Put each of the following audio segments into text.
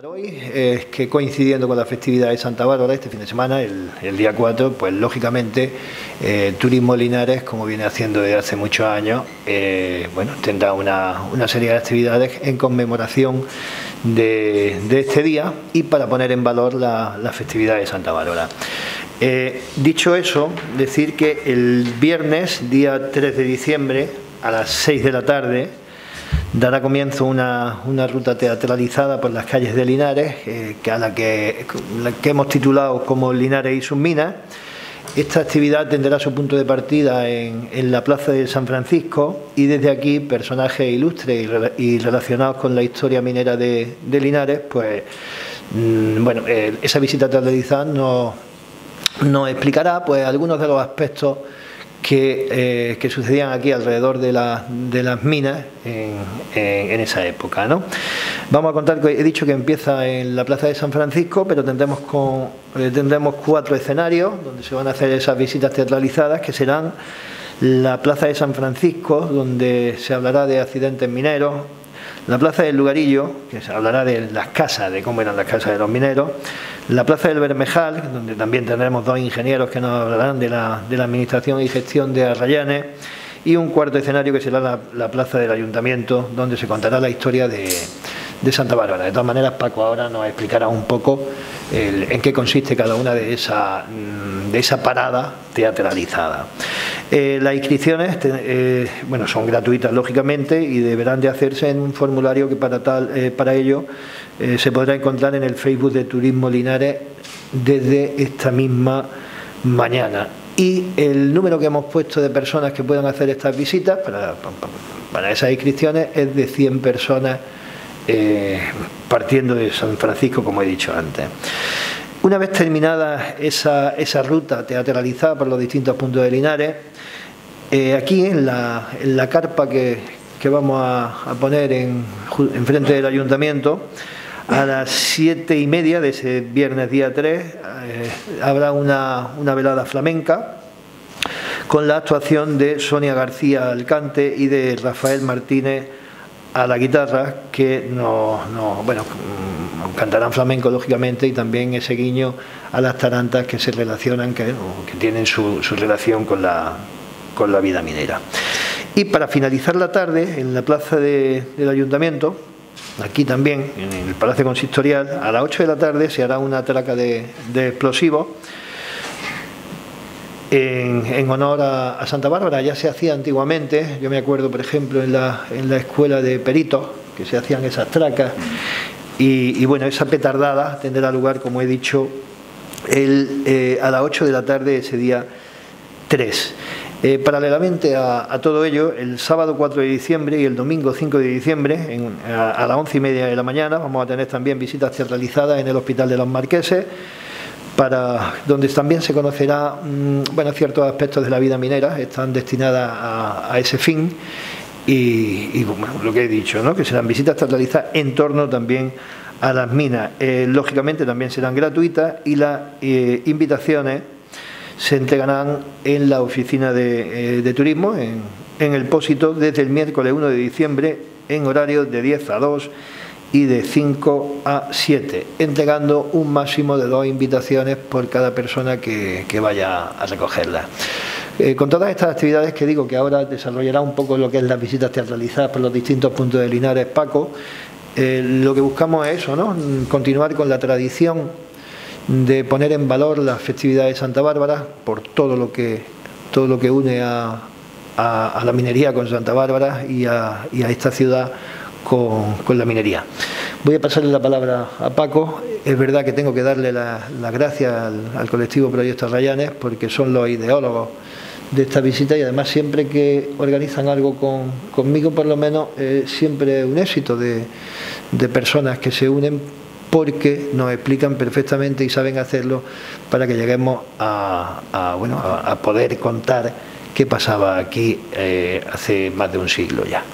Hoy es que coincidiendo con la festividad de Santa Bárbara, este fin de semana, el día 4, pues lógicamente Turismo Linares, como viene haciendo desde hace muchos años, bueno, tendrá una serie de actividades en conmemoración de este día y para poner en valor la festividad de Santa Bárbara. Dicho eso, decir que el viernes, día 3 de diciembre, a las 6 de la tarde, dará comienzo una ruta teatralizada por las calles de Linares, a la que hemos titulado como Linares y sus minas. Esta actividad tendrá su punto de partida en la Plaza de San Francisco y desde aquí personajes ilustres y relacionados con la historia minera de Linares, pues bueno, esa visita teatralizada nos explicará pues algunos de los aspectos que sucedían aquí alrededor de las minas en esa época, ¿no? Vamos a contar, he dicho que empieza en la Plaza de San Francisco, pero tendremos 4 escenarios donde se van a hacer esas visitas teatralizadas, que serán la Plaza de San Francisco, donde se hablará de accidentes mineros, la Plaza del Lugarillo, que se hablará de las casas, de cómo eran las casas de los mineros, la Plaza del Bermejal, donde también tendremos 2 ingenieros que nos hablarán de la administración y gestión de Arrayanes, y un cuarto escenario que será la Plaza del Ayuntamiento, donde se contará la historia de Santa Bárbara. De todas maneras, Paco ahora nos explicará un poco en qué consiste cada una de esa parada teatralizada. Las inscripciones bueno, son gratuitas, lógicamente, y deberán de hacerse en un formulario que para ello se podrá encontrar en el Facebook de Turismo Linares desde esta misma mañana. Y el número que hemos puesto de personas que puedan hacer estas visitas para esas inscripciones es de 100 personas, partiendo de San Francisco, como he dicho antes. Una vez terminada esa ruta teatralizada por los distintos puntos de Linares, aquí en la carpa que vamos a poner en frente del ayuntamiento, a las 7:30 de ese viernes día 3, habrá una velada flamenca con la actuación de Sonia García al cante y de Rafael Martínez a la guitarra, que bueno, cantarán flamenco, lógicamente, y también ese guiño a las tarantas que se relacionan, que tienen su relación con la vida minera. Y para finalizar la tarde, en la plaza del ayuntamiento, aquí también, en el Palacio Consistorial, a las 8 de la tarde se hará una atraca de explosivos en honor a Santa Bárbara. Ya se hacía antiguamente, yo me acuerdo, por ejemplo, en la escuela de peritos, que se hacían esas tracas, y bueno, esa petardada tendrá lugar, como he dicho, a las 8 de la tarde ese día 3. Paralelamente a todo ello, el sábado 4 de diciembre y el domingo 5 de diciembre, a las 11:30 de la mañana, vamos a tener también visitas teatralizadas en el Hospital de los Marqueses, donde también se conocerá bueno, ciertos aspectos de la vida minera, están destinadas a ese fin, y bueno, lo que he dicho, ¿no? Que serán visitas teatralizadas en torno también a las minas. Lógicamente también serán gratuitas, y las invitaciones se entregarán en la oficina de turismo, en el Pósito, desde el miércoles 1 de diciembre, en horario de 10 a 2 y de 5 a 7, entregando un máximo de 2 invitaciones por cada persona que vaya a recogerlas. Con todas estas actividades que digo que ahora desarrollará un poco lo que es las visitas teatralizadas por los distintos puntos de Linares, Paco, lo que buscamos es eso, ¿no? Continuar con la tradición de poner en valor la festividad de Santa Bárbara por todo lo que une a la minería con Santa Bárbara y a esta ciudad con la minería. Voy a pasarle la palabra a Paco. Es verdad que tengo que darle las gracias al colectivo Proyecto Arrayanes, porque son los ideólogos de esta visita, y además siempre que organizan algo conmigo, por lo menos, siempre un éxito de personas que se unen, porque nos explican perfectamente y saben hacerlo para que lleguemos a poder contar qué pasaba aquí hace más de un siglo ya.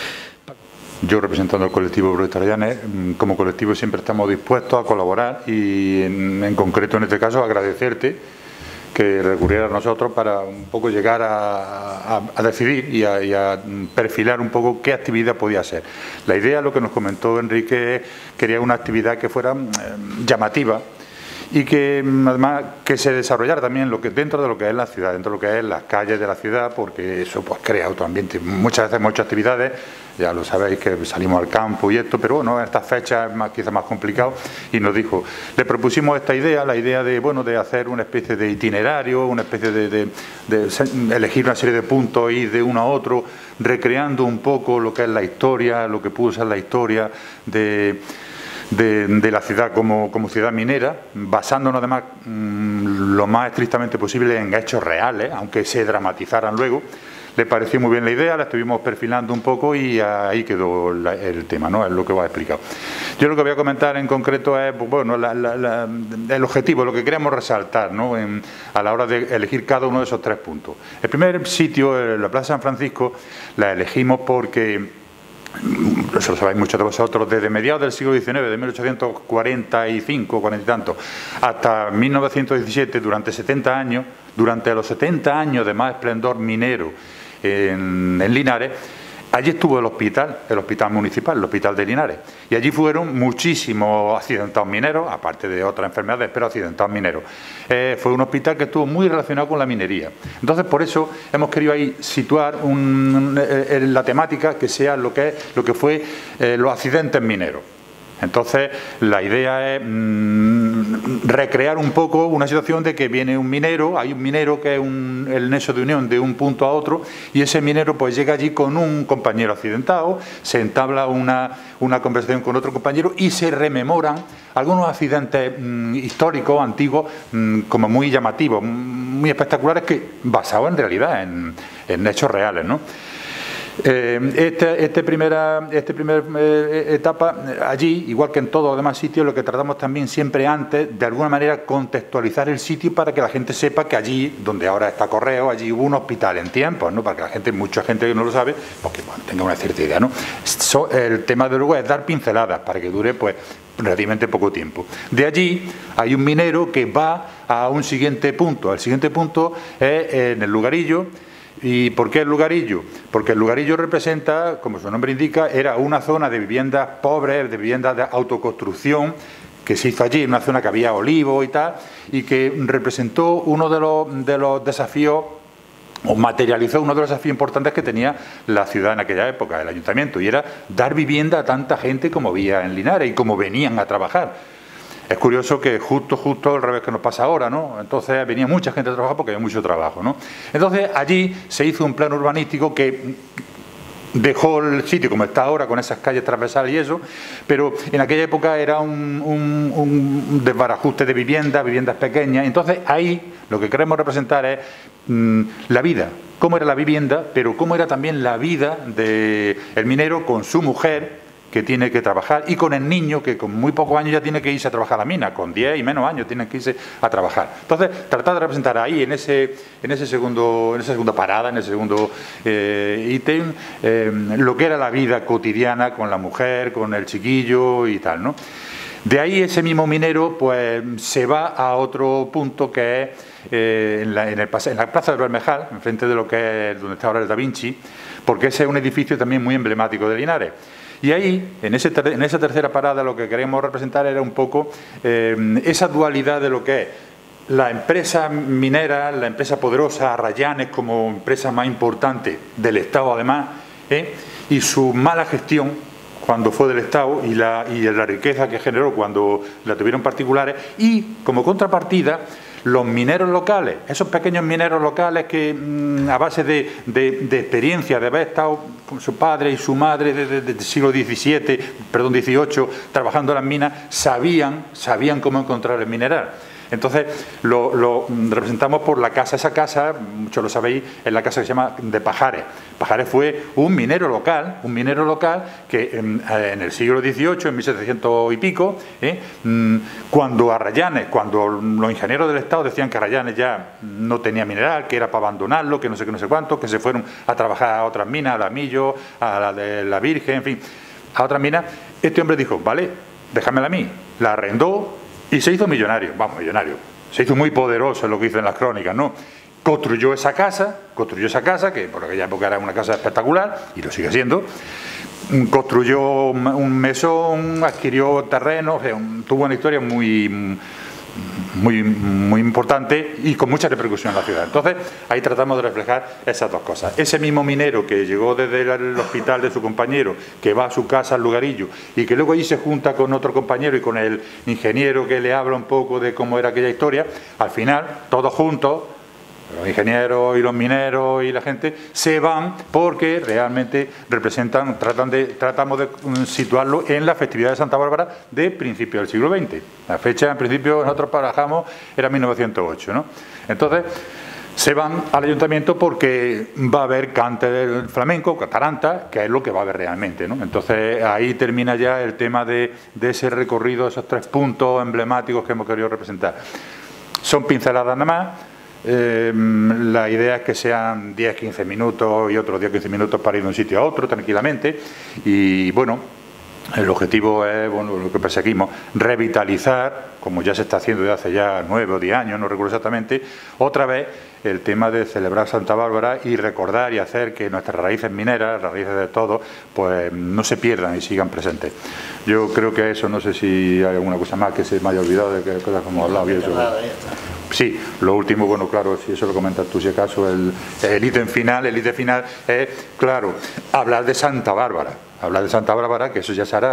Yo, representando al colectivo Proyecto Arrayanes, como colectivo siempre estamos dispuestos a colaborar, y en concreto en este caso agradecerte que recurriera a nosotros para un poco llegar a decidir y a perfilar un poco qué actividad podía ser. La idea, lo que nos comentó Enrique, quería una actividad que fuera llamativa y que además que se desarrollara también dentro de lo que es la ciudad, dentro de lo que es las calles de la ciudad, porque eso pues crea otro ambiente. Muchas veces hemos hecho actividades, ya lo sabéis que salimos al campo y esto, pero bueno, en estas fechas es quizás más complicado, y nos dijo, le propusimos esta idea, la idea de, bueno, de hacer una especie de itinerario, una especie de elegir una serie de puntos, ir de uno a otro, recreando un poco lo que es la historia, lo que pudo ser la historia de la ciudad como ciudad minera, basándonos además lo más estrictamente posible en hechos reales, aunque se dramatizaran luego. Le pareció muy bien la idea, la estuvimos perfilando un poco y ahí quedó el tema, ¿no? Es lo que os he explicado. Yo lo que voy a comentar en concreto es, bueno, el objetivo, lo que queremos resaltar, ¿no? A la hora de elegir cada uno de esos 3 puntos. El primer sitio, la Plaza San Francisco, la elegimos porque, eso lo sabéis muchos de vosotros, desde mediados del siglo XIX, de 1845, 40 y tanto, hasta 1917, durante 70 años, durante los 70 años de más esplendor minero en Linares, allí estuvo el hospital municipal, el hospital de Linares, y allí fueron muchísimos accidentados mineros, aparte de otras enfermedades, pero accidentados mineros. Fue un hospital que estuvo muy relacionado con la minería. Entonces, por eso hemos querido ahí situar la temática que sea lo que fue los accidentes mineros. Entonces, la idea es recrear un poco una situación de que viene un minero, hay un minero que es el nexo de unión de un punto a otro, y ese minero pues llega allí con un compañero accidentado, se entabla una conversación con otro compañero y se rememoran algunos accidentes históricos, antiguos, como muy llamativos, muy espectaculares, que basados en realidad, en hechos reales, ¿no? Esta primera etapa, allí, igual que en todos los demás sitios, lo que tratamos también siempre antes, de alguna manera, contextualizar el sitio para que la gente sepa que allí, donde ahora está Correo, allí hubo un hospital en tiempos, ¿no? Para que la gente, mucha gente que no lo sabe, porque bueno, tenga una cierta idea, ¿no? El tema de luego es dar pinceladas para que dure, pues, relativamente poco tiempo. De allí hay un minero que va a un siguiente punto. El siguiente punto es en el Lugarillo. ¿Y por qué el Lugarillo? Porque el Lugarillo representa, como su nombre indica, era una zona de viviendas pobres, de viviendas de autoconstrucción, que se hizo allí, una zona que había olivos y tal, y que representó uno de los desafíos, o materializó uno de los desafíos importantes que tenía la ciudad en aquella época, el ayuntamiento, y era dar vivienda a tanta gente como había en Linares y como venían a trabajar. Es curioso que justo al revés que nos pasa ahora, ¿no? Entonces venía mucha gente a trabajar porque había mucho trabajo, ¿no? Entonces allí se hizo un plan urbanístico que dejó el sitio como está ahora, con esas calles transversales y eso, pero en aquella época era un desbarajuste de viviendas pequeñas. Entonces ahí lo que queremos representar es la vida, cómo era la vivienda, pero cómo era también la vida del minero con su mujer, que tiene que trabajar, y con el niño que con muy pocos años ya tiene que irse a trabajar a la mina, con 10 y menos años tienen que irse a trabajar. Entonces, tratar de representar ahí, en esa segunda parada, en ese segundo ítem, lo que era la vida cotidiana con la mujer, con el chiquillo y tal, ¿no? De ahí ese mismo minero pues se va a otro punto que es en la Plaza del Bermejal, enfrente de lo que es donde está ahora el Da Vinci, porque ese es un edificio también muy emblemático de Linares. Y ahí, en esa tercera parada, lo que queremos representar era un poco esa dualidad de lo que es la empresa minera, la empresa poderosa, Arrayanes como empresa más importante del Estado además, y su mala gestión cuando fue del Estado y la riqueza que generó cuando la tuvieron particulares, y como contrapartida los mineros locales, esos pequeños mineros locales que a base de experiencia, de haber estado con su padre y su madre desde el siglo XVIII, trabajando en las minas, sabían cómo encontrar el mineral. Entonces lo representamos por la casa. Esa casa, muchos lo sabéis, es la casa que se llama de Pajares. Pajares fue un minero local que en el siglo XVIII, en 1700 y pico, cuando los ingenieros del Estado decían que Arrayanes ya no tenía mineral, que era para abandonarlo, que no sé qué, no sé cuánto, que se fueron a trabajar a otras minas, a la Millo, a la de la Virgen, en fin, a otras minas, este hombre dijo, vale, déjamela a mí, la arrendó y se hizo millonario, se hizo muy poderoso, es lo que dicen las crónicas, ¿no? Construyó esa casa, que por aquella época era una casa espectacular, y lo sigue siendo. Construyó un mesón, adquirió terrenos, o sea, tuvo una historia muy importante y con mucha repercusión en la ciudad. Entonces, ahí tratamos de reflejar esas dos cosas. Ese mismo minero que llegó desde el hospital de su compañero, que va a su casa al lugarillo y que luego allí se junta con otro compañero y con el ingeniero que le habla un poco de cómo era aquella historia, al final, todos juntos, los ingenieros y los mineros y la gente se van porque realmente representan, tratamos de situarlo en la festividad de Santa Bárbara de principios del siglo XX. La fecha, en principio, nosotros barajamos era 1908, ¿no? Entonces, se van al ayuntamiento porque va a haber cante del flamenco, taranta, que es lo que va a haber realmente, ¿no? Entonces, ahí termina ya el tema de ese recorrido, esos 3 puntos emblemáticos que hemos querido representar. Son pinceladas nada más. La idea es que sean 10-15 minutos y otros 10-15 minutos para ir de un sitio a otro tranquilamente, y bueno, el objetivo es, bueno, lo que perseguimos, revitalizar, como ya se está haciendo desde hace ya 9 o 10 años, no recuerdo exactamente, otra vez el tema de celebrar Santa Bárbara y recordar y hacer que nuestras raíces mineras, las raíces de todo, pues no se pierdan y sigan presentes. Yo creo que eso, no sé si hay alguna cosa más que se me haya olvidado de que cosas como hablado bien sobre. Sí, lo último, bueno, claro, si eso lo comentas tú, si acaso, el ítem final es, claro, hablar de Santa Bárbara. Hablar de Santa Bárbara, que eso ya se hará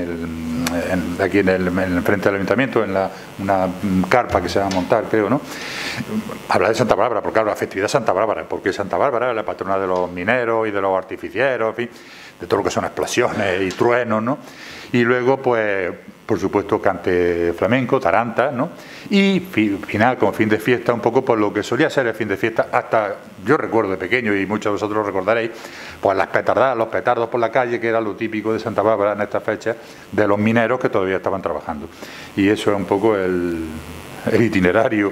aquí en el frente del ayuntamiento, en una carpa que se va a montar, creo, ¿no? Hablar de Santa Bárbara, porque claro, la festividad de Santa Bárbara, porque Santa Bárbara es la patrona de los mineros y de los artificieros, en fin, de todo lo que son explosiones y truenos, ¿no? Y luego, pues, por supuesto, cante flamenco, taranta, ¿no? Y final, como fin de fiesta, un poco por lo que solía ser el fin de fiesta, hasta yo recuerdo de pequeño, y muchos de vosotros lo recordaréis, pues las petardadas, los petardos por la calle, que era lo típico de Santa Bárbara en esta fecha, de los mineros que todavía estaban trabajando. Y eso es un poco el itinerario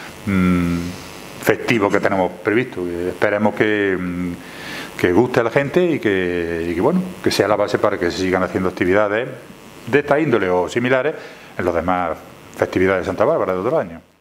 festivo que tenemos previsto. Esperemos que guste a la gente y que bueno, que sea la base para que se sigan haciendo actividades de esta índole o similares en las demás festividades de Santa Bárbara de otro año.